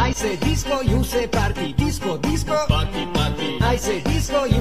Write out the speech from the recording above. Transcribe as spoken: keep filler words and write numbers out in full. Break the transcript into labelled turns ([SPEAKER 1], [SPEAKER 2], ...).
[SPEAKER 1] I say disco, you say party. Disco, disco.
[SPEAKER 2] Party, party.
[SPEAKER 1] I say disco, you